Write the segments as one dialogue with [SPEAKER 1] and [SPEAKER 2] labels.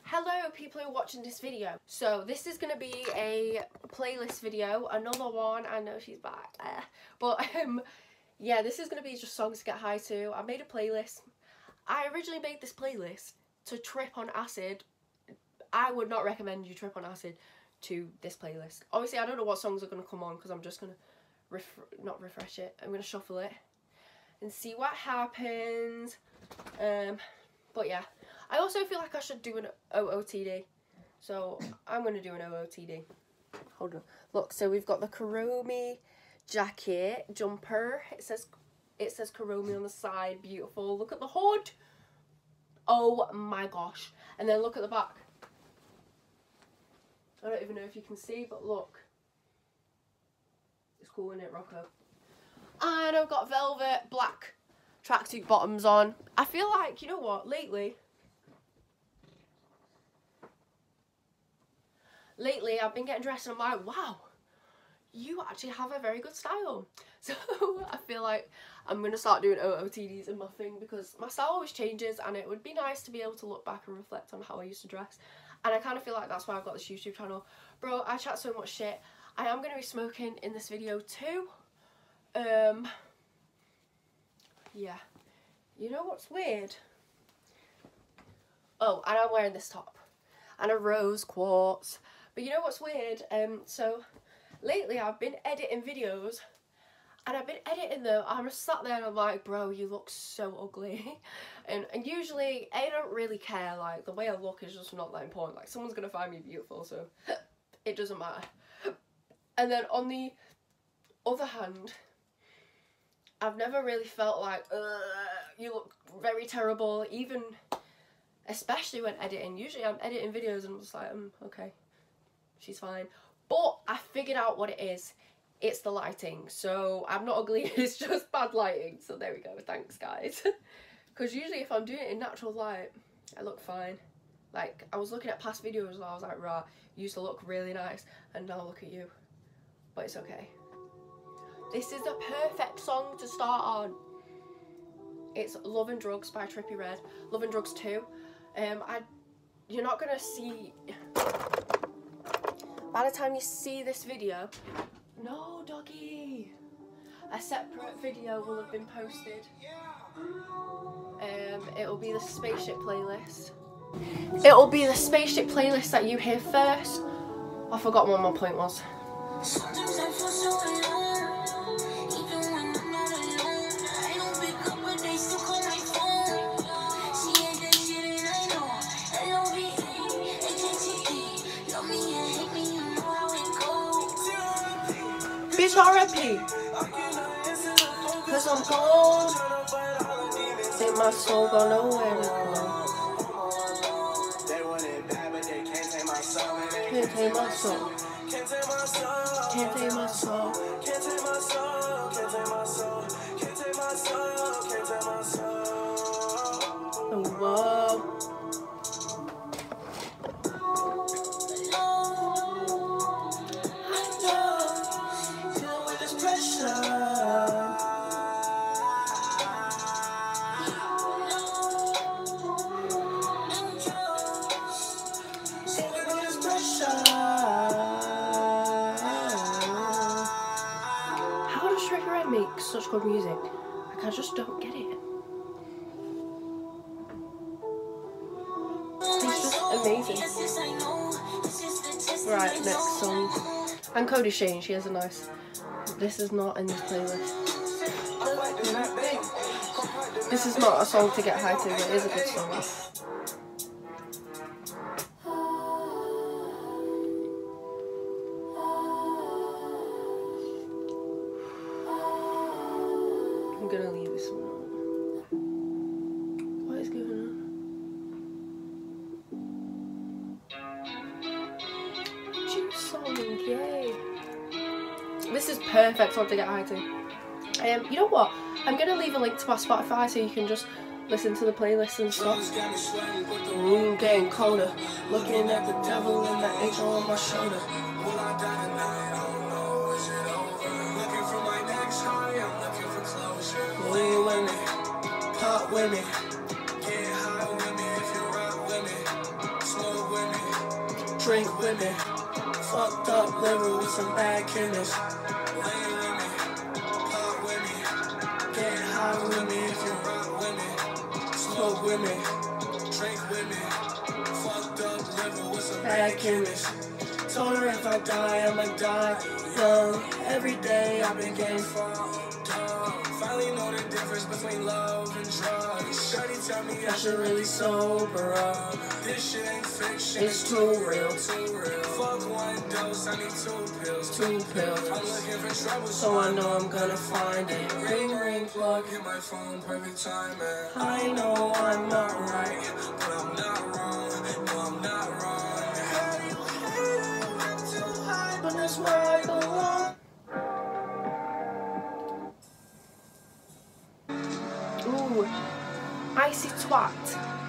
[SPEAKER 1] Hello people who are watching this video. So this is going to be a playlist video, another one. I know she's back. Yeah, this is going to be just songs to get high to. I made a playlist. I originally made this playlist to trip on acid. I would not recommend you trip on acid to this playlist. Obviously I don't know what songs are going to come on because I'm just going to not refresh it. I'm going to shuffle it and see what happens. But yeah, I also feel like I should do an OOTD, so I'm going to do an OOTD. Hold on. Look, so we've got the Kuromi jacket, jumper. It says Kuromi on the side. Beautiful. Look at the hood. Oh my gosh. And then look at the back. I don't even know if you can see, but look. It's cool, isn't it, Rocco? And I've got velvet black tracksuit bottoms on. I feel like, you know what, lately I've been getting dressed and I'm like, wow, you actually have a very good style. So I feel like I'm going to start doing OOTDs in my thing because my style always changes and it would be nice to be able to look back and reflect on how I used to dress. And I kind of feel like that's why I've got this YouTube channel. Bro, I chat so much shit. I am going to be smoking in this video too. Yeah. You know what's weird? Oh, and I'm wearing this top. And a rose quartz. But you know what's weird? So lately I've been editing videos and I've been editing them. I'm just sat there and I'm like, bro, you look so ugly. And usually I don't really care. Like, the way I look is just not that important. Like, someone's gonna find me beautiful, so it doesn't matter. And then on the other hand, I've never really felt like, you look very terrible, even, especially when editing. Usually I'm editing videos and I'm just like, okay, she's fine. But I figured out what it is. It's the lighting. So I'm not ugly, it's just bad lighting. So there we go, thanks guys. Because usually if I'm doing it in natural light, I look fine. Like, I was looking at past videos and I was like, rah, you used to look really nice. And now look at you. But it's okay. This is the perfect song to start on. It's Love and Drugs by Trippie Redd. Love and Drugs 2. You're not gonna see, by the time you see this video, no doggy, a separate video will have been posted. It'll be the Spaceship playlist. It'll be the Spaceship playlist that you hear first. I forgot what my point was. Sometimes I feel so alone, even when I'm not alone. I don't pick up, but they still call my phone. She ain't that shit and I know. L-O-V-E, H-A-T-E. Love me and hate me, you know how it goes. Bitch, R.I.P. Cause I'm cold. Say my soul got nowhere to go. They want it bad, but they can't take my soul. Can't take my soul. Can't take my soul, can't take my soul, can't take my soul, can't take my soul, can't take my soul, can't take my soul. Oh, whoa. I know, dealing with this pressure. Trippie Redd makes such good music. Like, I just don't get it. It's just amazing. Right, next song. And Cody Shane, she has a nice. This is not in this playlist. This is not a song to get high to, but it is a good song. I'm gonna leave this one on. What is going on? Juice song, yay. This is perfect song to get high to. You know what? I'm gonna leave a link to my Spotify so you can just listen to the playlist and stuff. Getting colder. Looking at the devil and the angel on my shoulder. Pop with me, get high with me if you rock with me. Smoke
[SPEAKER 2] Drink with me. Fucked up liver with some bad kidneys. Lay with me. Pop with me. Get high with me if you rock with me. Smoke with me. Drink with me. Fucked up liver with some bad kidneys. Told her if I die, I'ma die young. Every day I've been getting fucked up. Finally know the difference between love and drugs. Shorty tell me I should really sober up. This shit ain't fiction, it's too real, too real. Fuck one dose, I need 2 pills, 2 pills. I'm looking for trouble, so I know I'm gonna find it. Ring, ring, plug, hit my phone, perfect timing. I know I'm not right, but I'm not wrong. No, I'm not wrong. How do you hate it? I'm too high, but that's where I belong.
[SPEAKER 1] Ooh, icy twat.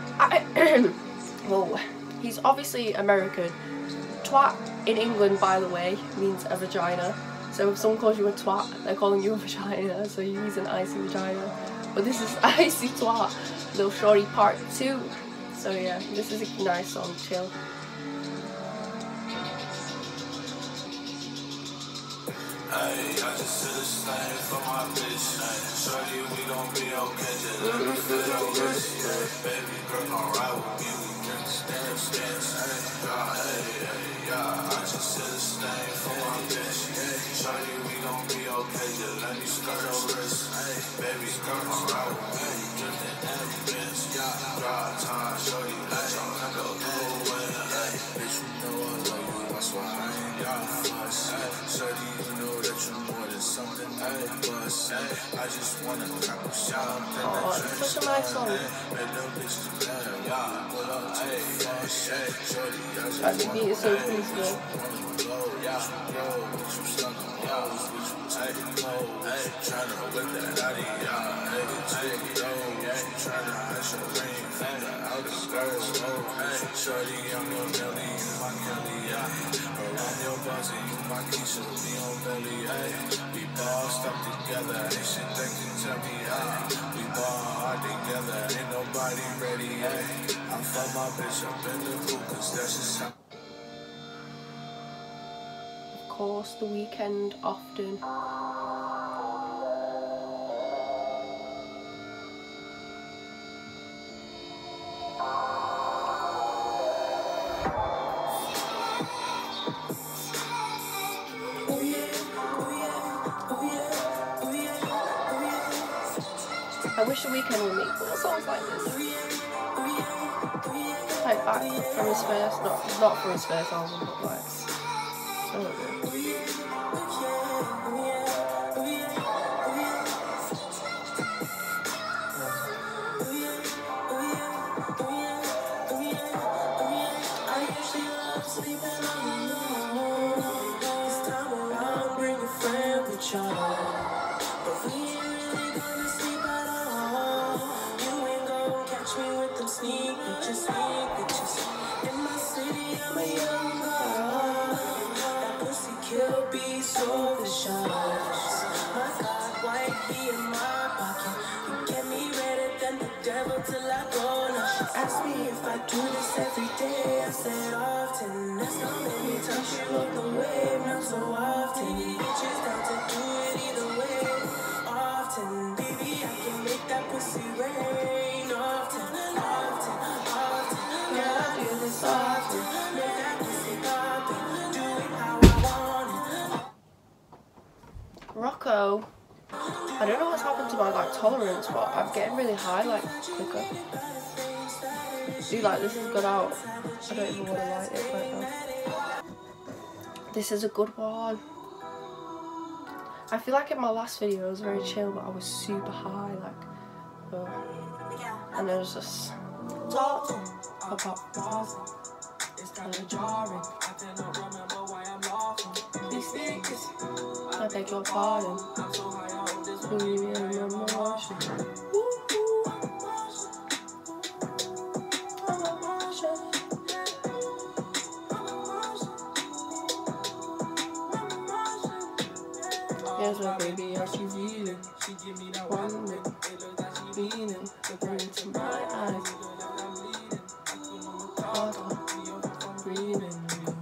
[SPEAKER 1] Oh, he's obviously American. Twat in England, by the way, means a vagina. So if someone calls you a twat, they're calling you a vagina. So you use an icy vagina. But this is icy twat, Little Shorty Part 2. So yeah, this is a nice song, chill.
[SPEAKER 2] Ay, I just sit a slave for my bitch. Ay, shorty, we gon' be okay. Just let me feel your wrist. Yeah, baby girl gon' ride with me. We drink stance. Ay, yeah, I just sit a slave for my bitch. Ay, shorty, we gon' be okay. Just let me skirt your wrist. Ay, baby girl gon' ride with me. We drifting in the bench. Yeah, drive time, shorty, let your go through it. Ay, bitch, you know I love you. That's why I ain't got fuss. Shorty, you know that you're more than something I bust. I just wanna crack a shot.
[SPEAKER 1] Oh, it's such a nice song. Like the beat is so peaceful.
[SPEAKER 2] Shorty, I'm your Nelly, you my Kelly, around your buzz and you my Keisha, we on belly, we bossed up together, ain't shit that can tell me, we ball hard together, ain't nobody ready, I fuck my bitch up in the hoop, cause that's just how.
[SPEAKER 1] Of course, The Weeknd often. I wish The Weeknd would make more songs like this. Like back from his first, not from his first album, but like, I don't know.
[SPEAKER 2] I usually love sleeping alone. This time around, bring a friend with y'all. But we ain't really gonna sleep at all. You ain't gonna catch me with them sneak bitches. In my city, I'm a young girl. That pussy kill be so vicious. My God, white key in my pocket. You get me redder than the devil till I go. Now she asked me if I do this every day. I said often. That's not let me touch you up the wave. Not so often. Bitches down to do it either way. Often, baby, I can make that pussy rain. Often. Yeah, I do this often. Make that pussy poppin'. Do it how I want it.
[SPEAKER 1] Rocco. I don't know what's happened to my like tolerance, but I'm getting really high like quicker. Dude, like this is good out. I don't even want to light it right now. This is a good one. I feel like in my last video it was very chill, but I was super high, like, and it was just talking about pausing. It's kind of jarring. I cannot remember why I'm laughing. These things, I beg your pardon. I'm so high on this one. You remember emotion. Here's my baby, how she feeling. She give me that one look. It look like she leaning. Look into my eyes. I'm bleeding. Hard, I'm breathing.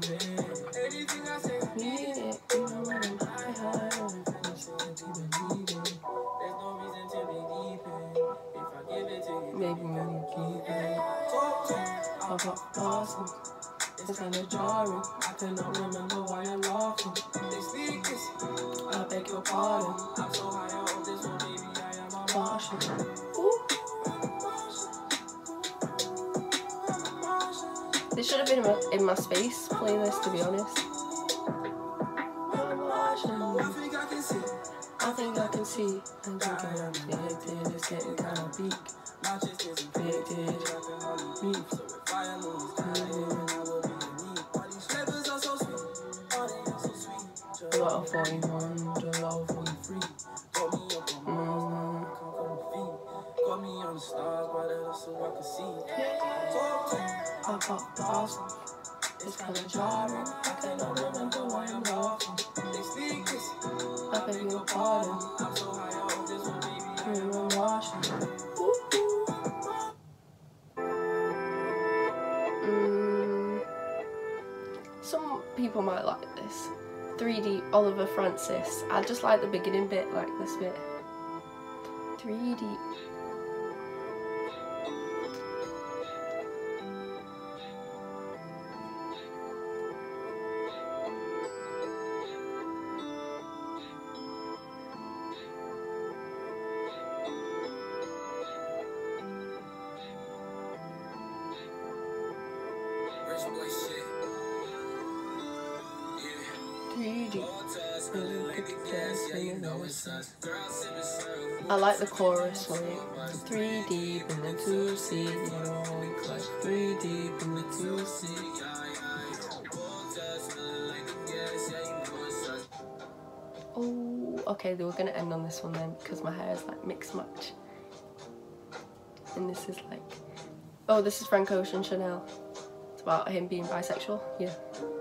[SPEAKER 2] pop up blossoms. It's kinda jarring. I cannot remember why I'm laughing. They speak this. I beg your pardon. I'm so high on this one, baby. I am a Martian.
[SPEAKER 1] This should have been in my space playlist, to be honest. I think I can see. And think I am addicted. It's getting kind of peak. Addicted. A lot of 41, a lot of 43.
[SPEAKER 2] Got me on the stars, but that's so I can see.
[SPEAKER 1] I pop the awesome. It's kinda jarring. I cannot remember why I'm laughing.
[SPEAKER 2] They speak this.
[SPEAKER 1] I beg your pardon.
[SPEAKER 2] I'm so high on this one, baby.
[SPEAKER 1] You're in Washington. Some people might like this. 3D Oliver Francis. I just like the beginning bit, like this bit. 3D. I like the chorus, like 3 deep in the 2C, you know, like 3 deep in the 2C. Oh, okay, they were gonna end on this one then, because my hair is like mixed match. And this is like, oh, this is Frank Ocean Chanel. It's about him being bisexual, yeah.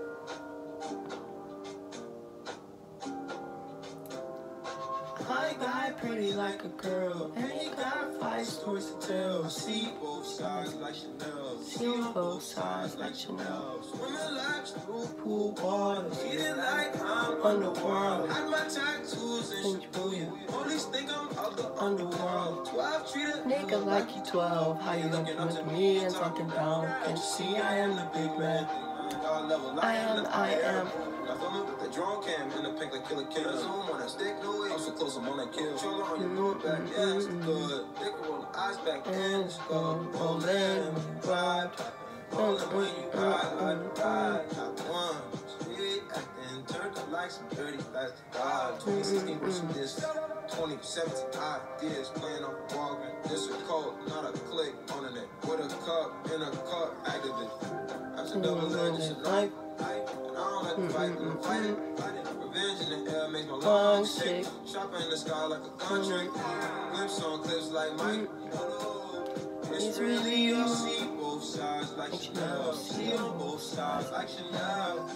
[SPEAKER 2] Pretty like a girl, and he got 5 stories to tell. See both sides like Chanel.
[SPEAKER 1] See both sides like Chanel.
[SPEAKER 2] Swimming laps through pool waters. Eating like I'm underworld. Had my tattoos in Shibuya. Police think I'm out the underworld. 12 treated
[SPEAKER 1] nigga like you 12. How you looking with me and talking down?
[SPEAKER 2] Can't you see I am the big man?
[SPEAKER 1] I am.
[SPEAKER 2] I feel me with the drone cam in the pink like Killer Kim. Zoom on that stick, no way. I'm so close, I'm on that kill. Controller on your lower back, yeah, it's good. Dick roll the eyes back, and it's good. Rolling when you ride. Rolling when you ride. Not one. Sweet acting, turned up like some dirty plastic. 2016 was some this. 2017 ideas playing on the Walgreens. This a cult, not a click on the net. With a cup in a cup, activist. That's a double edged knife. I don't like to fight when I'm fighting. Revenge in the air makes my lungs shake. Chopper in the sky like a country. Glimpse on cliffs like Mike. It's really you. See both sides like Chanel. See on both sides like Chanel.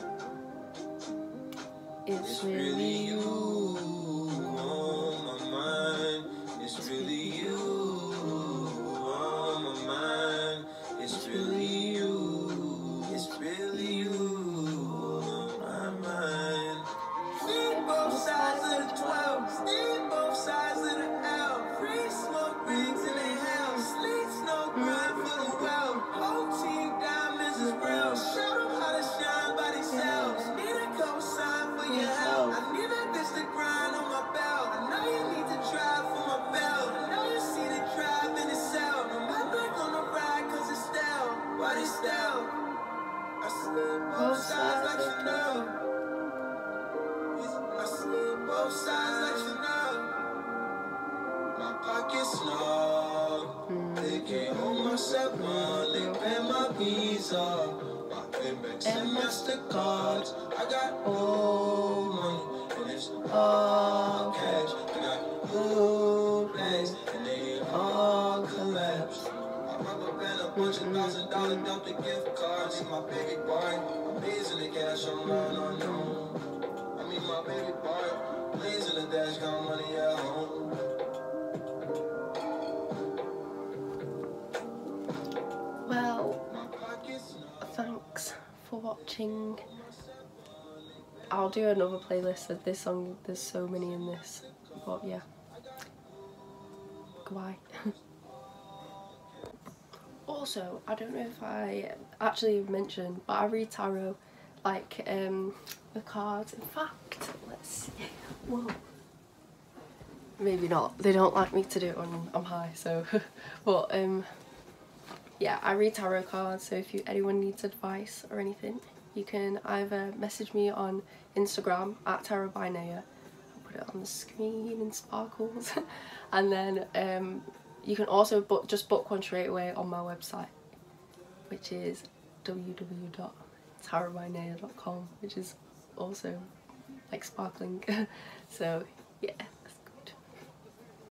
[SPEAKER 1] It's really you
[SPEAKER 2] on my mind. It's really you on my mind. It's really you. It's really you on my mind. See both sides of the 12. See both sides of the L. Free smoke rings in the hell. Sleep snow grind for the well. Whole team diamonds is real. Show them how to shine by themselves. Need a cosign for your help. I need that bitch to grind on my belt. I know you need to drive for my belt. I know you see the drive in the cell. No, my back on the ride cause it's stale. Why they stale? I sleep both sides like Chanel. I sleep both sides like Chanel. My pocket's snug. They can't hold my set one. They pay my visa. My Amex and MasterCards. I got old money and it's all cash. I got blue plays and they all collapse. I rubber band a bunch of $1,000 dump the gift cards. See my baby boy, blazing the cash online unknown. I mean my baby boy, blazing the dash, got money at home.
[SPEAKER 1] Well, thanks for watching. I'll do another playlist of this song. There's so many in this, but yeah. Goodbye. Oh. also, I don't know if I actually mentioned, but I read tarot, like the cards. In fact, let's see. Whoa. Maybe not. They don't like me to do it when I'm high, so. But yeah, I read tarot cards. So if anyone needs advice or anything, you can either message me on Instagram at Tarot by Naya. I'll put it on the screen in sparkles, and then you can also just book one straight away on my website, which is www.tarotbynaya.com, which is also like sparkling. So yeah,